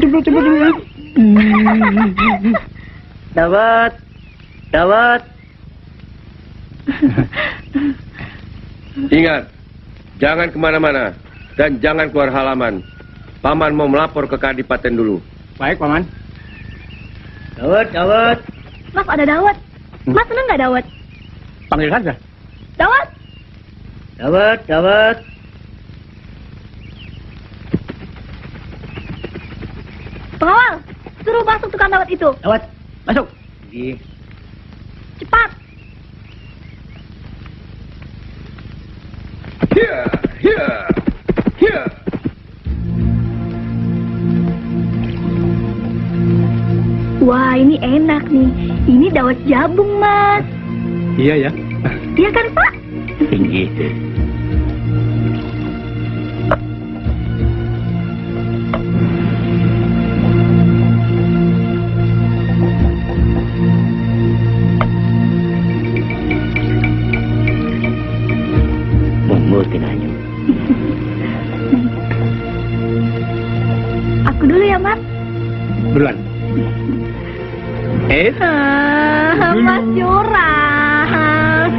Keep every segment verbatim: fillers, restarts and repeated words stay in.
cemplung, cemplung, cemplung. Dawat, Dawat. Ingat, jangan kemana-mana dan jangan keluar halaman. Paman mau melapor ke Kadipaten dulu. Baik, Paman. Dawat, Dawat. Mas, ada Dawat. Mas seneng nggak Dawat? Panggil saja. Dawat. Dawat, Dawat. Pengawal, suruh masuk tukang Dawat itu. Dawat, Masuk. Di. Cepat. Hiya, hiya, hiya. Wah, ini enak nih. Ini Dawat Jabung, Mas. Iya ya. Iya kan, Pak? Tinggi. Mumur tinanyo. Aku dulu ya, Mas. Duluan. Eh, Ah, Mas curang.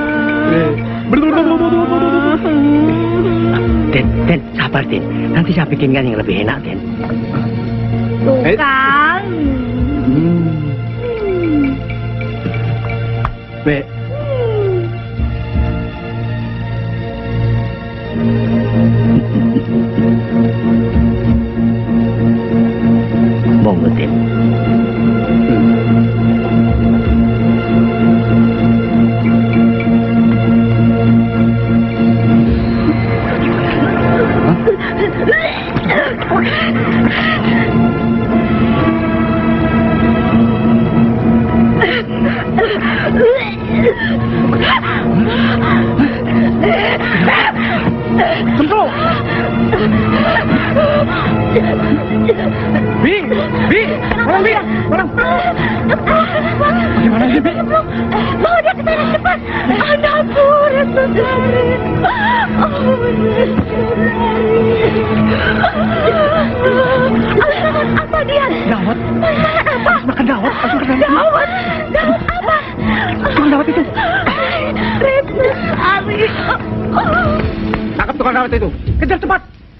Den, Den, sabar Den. Nanti saya bikinkan yang lebih enak Den. Tuh Eh. kan. Hmm. Be. Monggo Den. Cemplung. Bi, Bi, orang Bi, orang. Gimana sih Bi? Bawa dia ke sana cepat. Anakku, Resudari. Oh, Resudari. Apa dia? Dawat. Apa? Makan dawat. Langsung ke dalam. Dawat. Dawat apa? Tukang dawat itu. Resudari. Tangkap tukang dawat itu. Kejar cepat.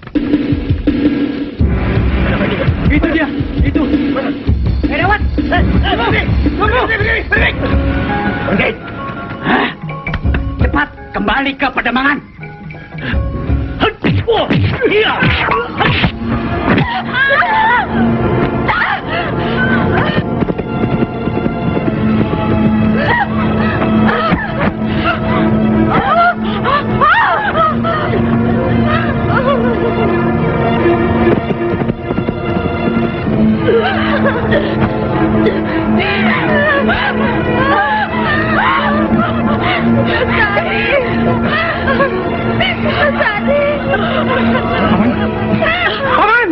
Itu dia. Itu. Eh, dawat. Berhenti. Hah? Cepat kembali ke Pademangan. Oh, iya. Paman.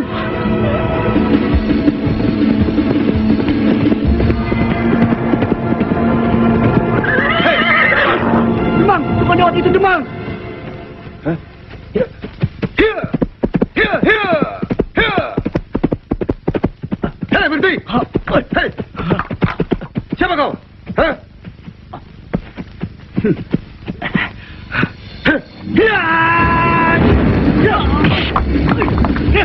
Demang, tukang dawat itu demang. Hah? Hiya, hiya, hiya, hiya. Hei, berhenti. Hei. Siapa kau? Hah? Ya. Ya. Ya.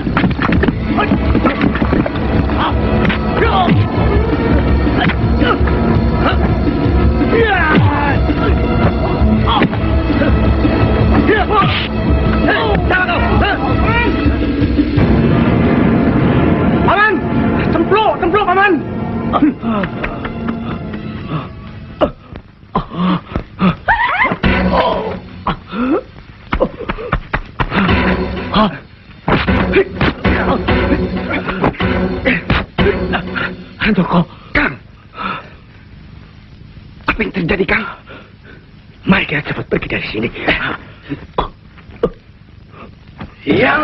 Paman, cemplung, cemplung paman. Handoko, Kang. Apa yang terjadi, Kang? Mari kita cepat pergi dari sini. Yang...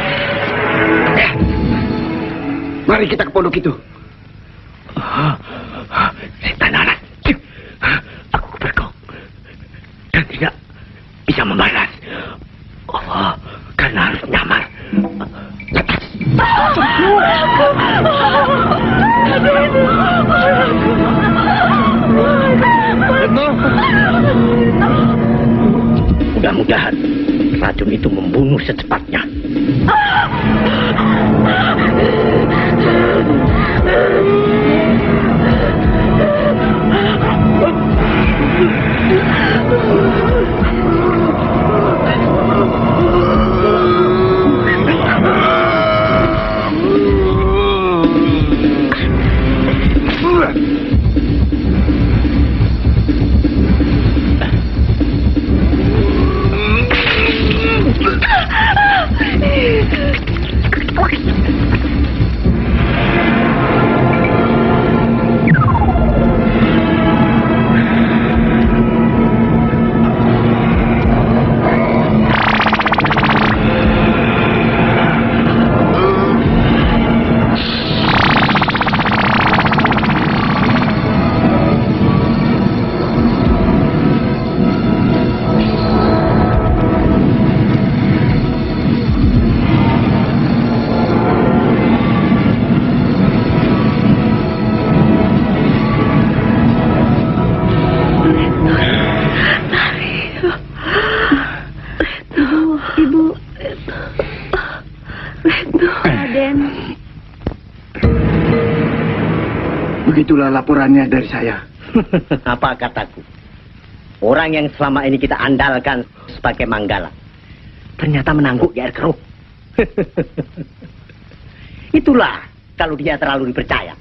Mari kita ke pondok itu. Setan anak. Aku berkong. Dan tidak bisa membalas. Oh, karena harus nyamar. Cemplung. Retno. Mudah-mudahan racun itu membunuh secepatnya. Begitulah laporannya dari saya. Apa kataku? Orang yang selama ini kita andalkan sebagai Manggala ternyata menangguk di air keruh. Itulah kalau dia terlalu dipercaya.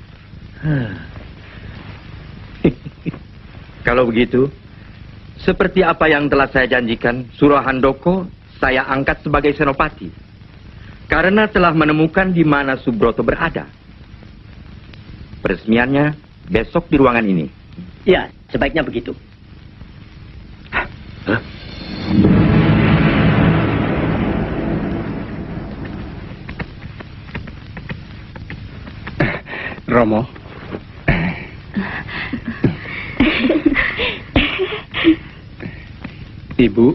Kalau begitu, seperti apa yang telah saya janjikan, Surahandoko saya angkat sebagai senopati. Karena telah menemukan di mana Subroto berada. Peresmiannya besok di ruangan ini. Ya, sebaiknya begitu. Hah? Romo. Ibu.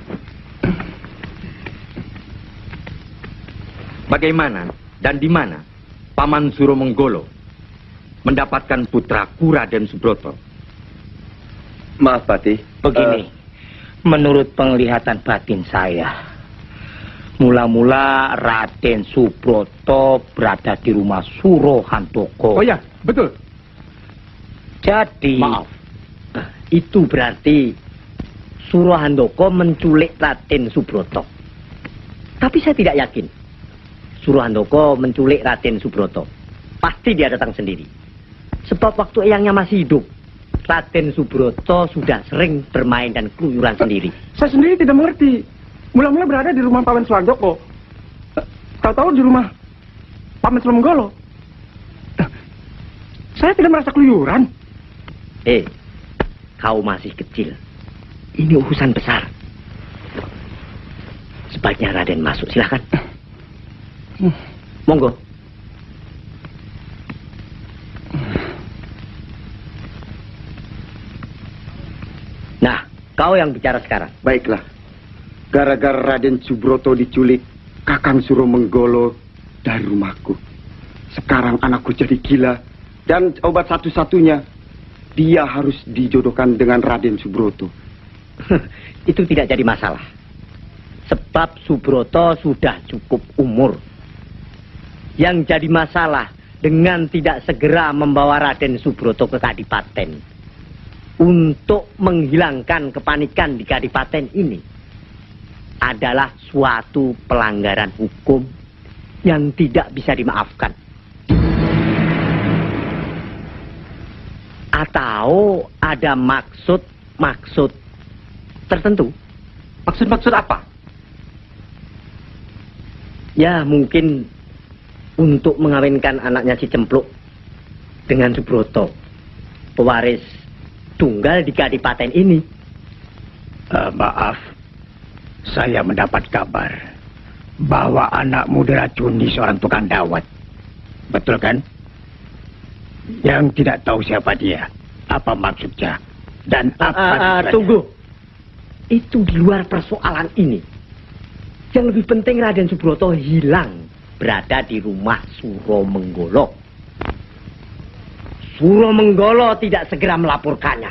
Bagaimana dan di mana Paman Suromenggolo mendapatkan putraku Raden Subroto? Maaf, Pati. Begini, uh, menurut penglihatan batin saya, mula-mula Raden Subroto berada di rumah Surahandoko. Oh ya, betul. Jadi, maaf, itu berarti Surahandoko menculik Raden Subroto. Tapi saya tidak yakin Surahandoko menculik Raden Subroto. Pasti dia datang sendiri. Sebab waktu eyangnya masih hidup, Raden Subroto sudah sering bermain dan keluyuran sendiri. Saya sendiri tidak mengerti. Mula-mula berada di rumah Paman Suhandoko. Tahu-tahu di rumah Paman Suromenggolo. Saya tidak merasa keluyuran. Eh, kau masih kecil. Ini urusan besar. Sebaiknya Raden masuk, silakan. Monggo. Nah, kau yang bicara sekarang. Baiklah. Gara-gara Raden Subroto diculik Kakang Suromenggolo dari rumahku. Sekarang anakku jadi gila. Dan obat satu-satunya, dia harus dijodohkan dengan Raden Subroto. Itu tidak jadi masalah. Sebab Subroto sudah cukup umur. Yang jadi masalah dengan tidak segera membawa Raden Subroto ke Kadipaten untuk menghilangkan kepanikan di Kadipaten ini adalah suatu pelanggaran hukum yang tidak bisa dimaafkan. Atau ada maksud-maksud tertentu. Maksud-maksud apa? Ya, mungkin untuk mengawinkan anaknya si Cempluk dengan Subroto, pewaris tunggal di Kadipaten ini. Uh, maaf, saya mendapat kabar bahwa anakmu diracuni seorang tukang dawet. Betul kan? Yang tidak tahu siapa dia, apa maksudnya, dan apa uh, uh, tunggu. Itu di luar persoalan ini. Yang lebih penting Raden Subroto hilang berada di rumah Suromenggolo. Suro Menggolo tidak segera melaporkannya,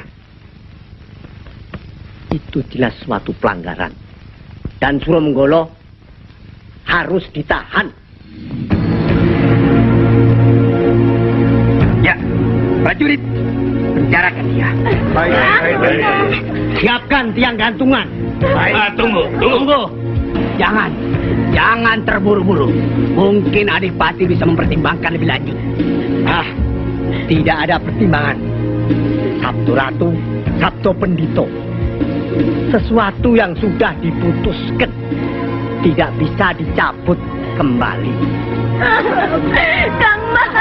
itu jelas suatu pelanggaran. Dan Suro Menggolo harus ditahan. Ya, prajurit, penjarakan dia. Baik, baik, baik. Siapkan tiang gantungan. Baik. Ah, tunggu, tunggu. Tunggu. Jangan, jangan terburu-buru. Mungkin Adipati bisa mempertimbangkan lebih lanjut. Ah, tidak ada pertimbangan. Sabtu Ratu, Sabtu Pendito. Sesuatu yang sudah diputuskan tidak bisa dicabut kembali. Kang Mas.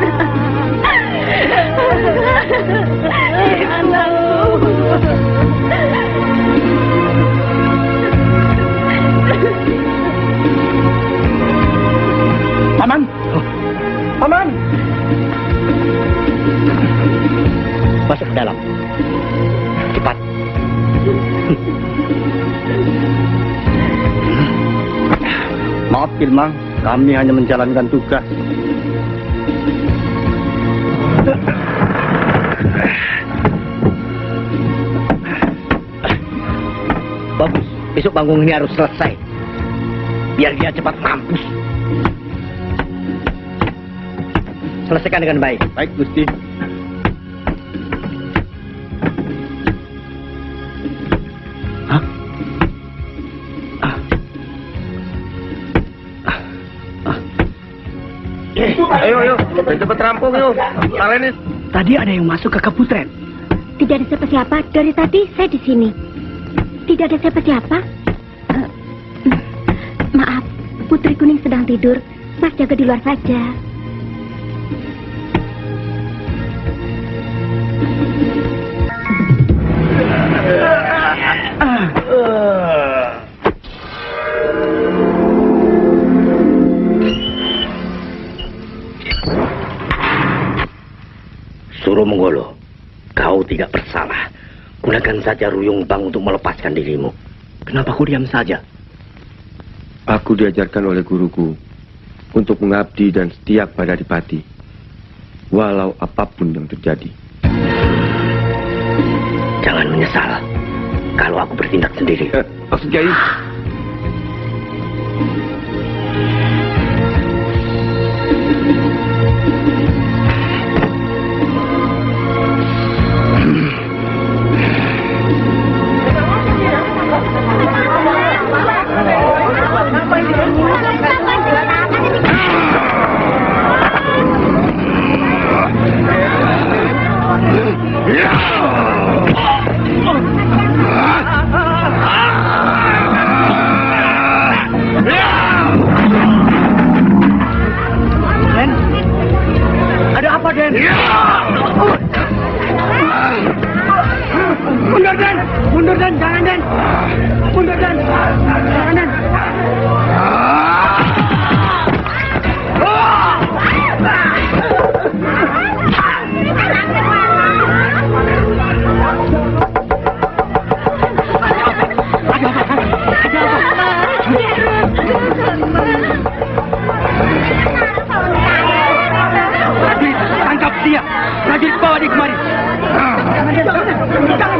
Anakku. Paman, Paman. Masuk ke dalam. Cepat. Maaf, Kilmang. Kami hanya menjalankan tugas. Bagus. Besok panggung ini harus selesai. Biar dia cepat mampus. Selesaikan dengan baik. Baik, Gusti. Hah? Ah. Ah. Ayo, ayo, cepat rampung yuk. Kalian tadi ada yang masuk ke Keputren. Tidak ada siapa-siapa. Dari tadi saya di sini. Tidak ada siapa-siapa. Uh, maaf, Putri Kuning sedang tidur. Mas jaga di luar saja. Suro Menggolo, kau tidak bersalah. Gunakan saja Ruyung Bang untuk melepaskan dirimu. Kenapa kau diam saja? Aku diajarkan oleh guruku untuk mengabdi dan setia pada Adipati, walau apapun yang terjadi. Jangan menyesal kalau aku bertindak sendiri. Eh, maksud Kiai? Ada apa, Den? Mundur, Den! Mundur, Den! Jangan, Den! Mundur, Den! Jangan, Den! Tangkap dia! Prajurit, bawa dia kemari! Jangan, jangan,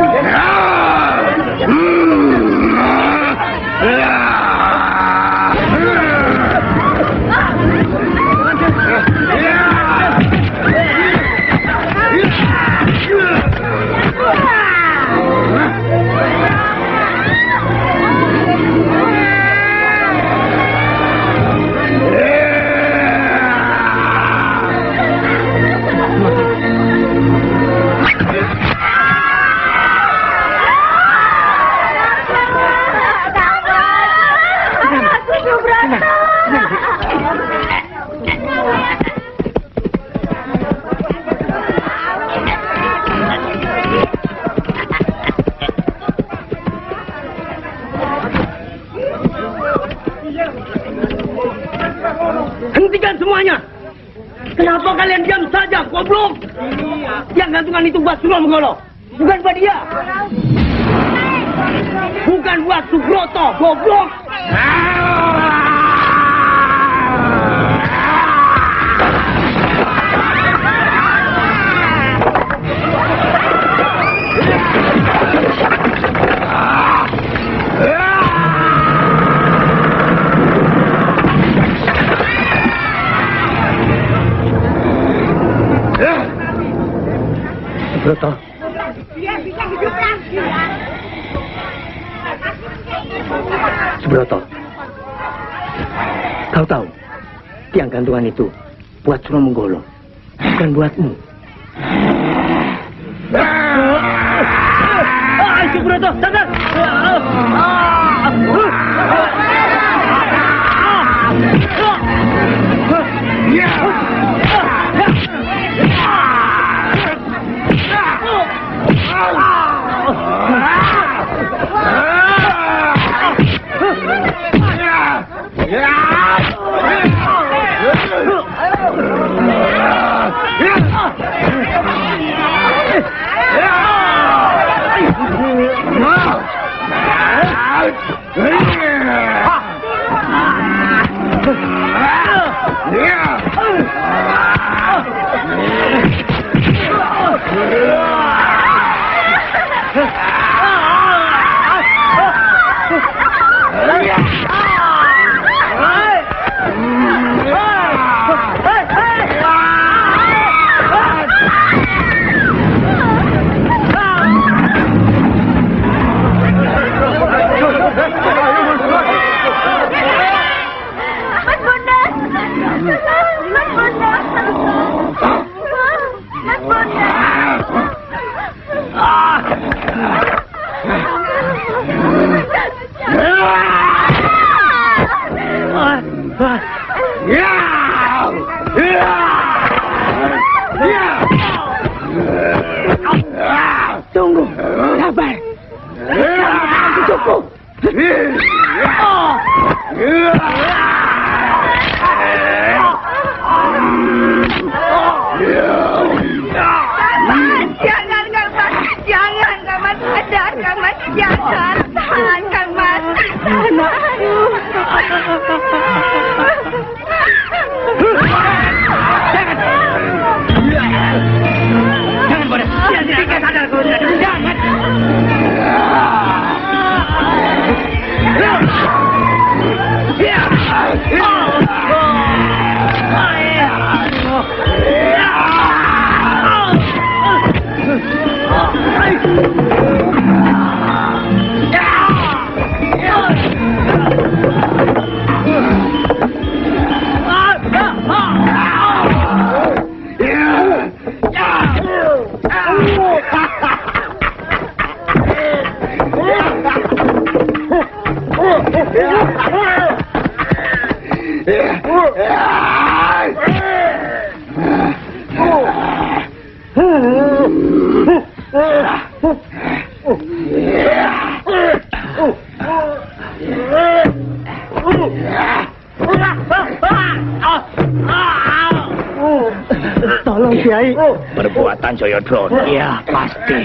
Hentikan semuanya! Kenapa kalian diam saja, goblok? Yang gantungan itu buat Suro Menggolo, bukan buat dia. Bukan buat Subroto, goblok. Subroto. Subroto. Kau tahu, tiang gantungan itu buat Suromenggolo, bukan buatmu. Ah, Subroto, sadar! Tunggu, sabar. Cukup. Jangan, Kang Mas. Jangan, Kang Mas. Sadar, Kang Mas. Jangan. Tahan, Kang Mas. Aduh. Jangan, Bodas. Jangan, tidak sadar kalau tidak. Jangan. Tolong, Kiai. Perbuatan Jayadrona. Ya, pasti.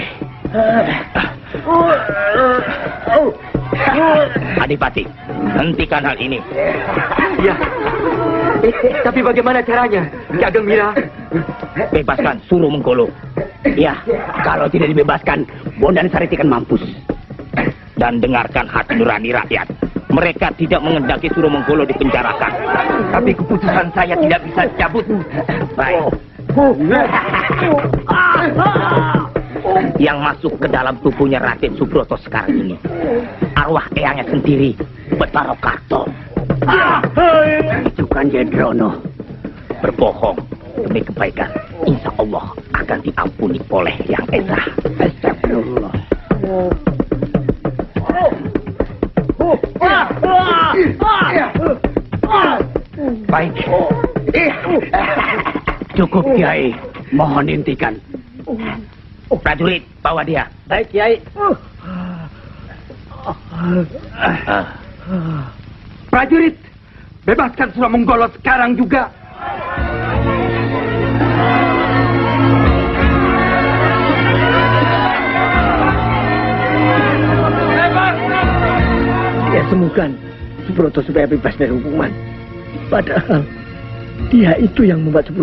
Adipati, hentikan hal ini. Ya. Eh, tapi bagaimana caranya, Ki Ageng Mira? Bebaskan Suromenggolo. Ya, kalau tidak dibebaskan, Bondan Sariti akan mampus. Dan dengarkan hati nurani rakyat. Mereka tidak mengendaki Suromenggolo dipenjarakan. Tapi keputusan saya tidak bisa dicabut. Baik. Yang masuk ke dalam tubuhnya Raden Subroto sekarang ini, arwah eyangnya sendiri, Betara Karto. Itu kan Jayadrona. Berbohong demi kebaikan, insya Allah akan diampuni oleh Yang Esa. Astagfirullah. Baik. Cukup, Kiai. Mohon hentikan. Prajurit, bawa dia. Baik, Kiai. Prajurit, bebaskan Suromenggolo sekarang juga. Dia semukan Subroto supaya bebas dari hukuman. Padahal dia itu yang membuat Subroto